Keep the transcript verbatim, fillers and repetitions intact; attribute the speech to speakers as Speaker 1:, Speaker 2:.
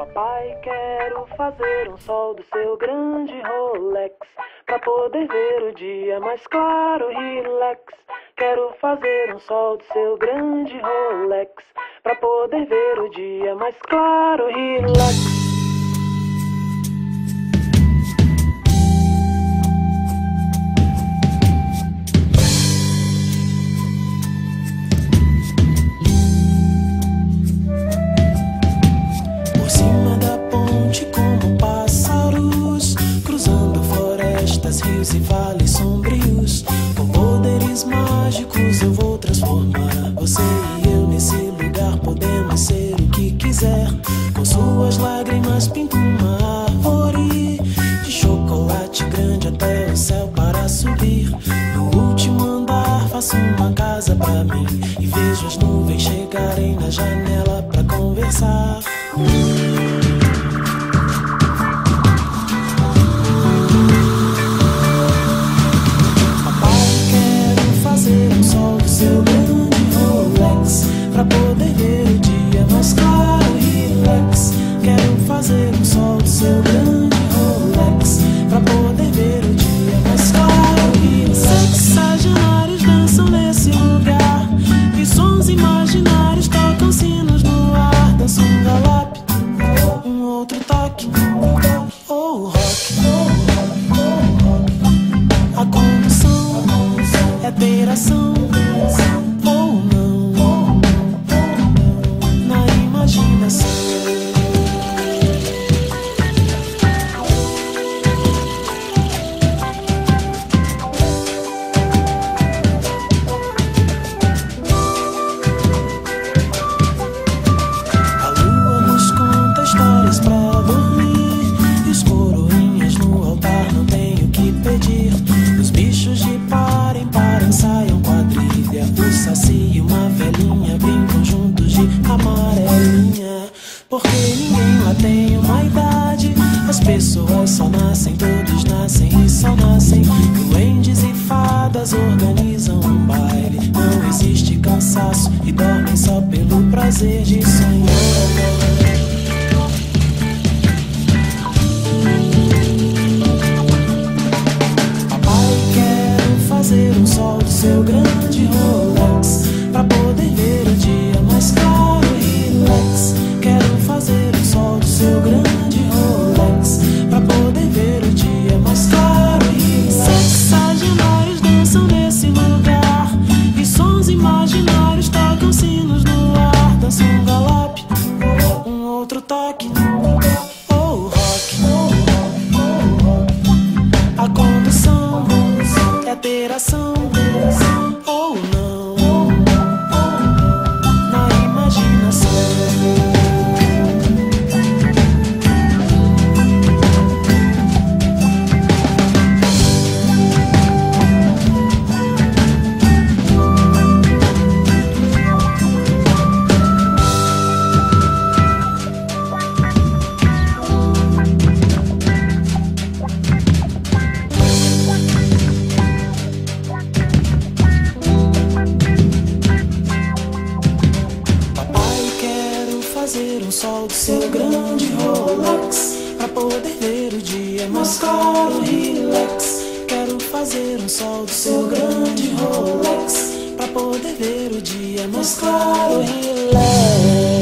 Speaker 1: Papai, quero fazer um sol do seu grande Rolex, pra poder ver o dia mais claro, relax. Quero fazer um sol do seu grande Rolex, pra poder ver o dia mais claro, relax.
Speaker 2: Rios e vales sombrios, com poderes mágicos eu vou transformar você e eu nesse lugar. Podemos ser o que quiser. Com suas lágrimas pinto uma árvore de chocolate grande até o céu para subir. No último andar faço uma casa pra mim e vejo as nuvens chegarem na janela pra conversar. Pra poder ver o dia mais claro, relax. Quero fazer um sol do seu grande Rolex, pra poder ver o dia mais claro, relax. Sexagenários dançam nesse lugar e sons imaginários tocam sinos no ar. Dança um galope, um outro toque, ou rock. A condução é ter ação. Porque ninguém lá tem uma idade. As pessoas só nascem, todos nascem e só nascem. Duendes e fadas organizam um baile. Não existe cansaço e dormem só pelo prazer de sonhar. Papai, quero fazer um sol do seu grande Rolex, pra poder ver o dia mais claro, relax. Quero fazer um sol do seu grande Rolex, pra poder ver o dia mais claro, relax. Sexagenários dançam nesse lugar e sons imaginários tocam sinos no ar. Dança um galope, um outro toque, ou rock. A condução é ter ação, ou não, na imaginação. Fazer um sol do seu grande Rolex, pra poder ver o dia mais claro, relax. Quero fazer um sol do seu grande Rolex, pra poder ver o dia mais claro, relax.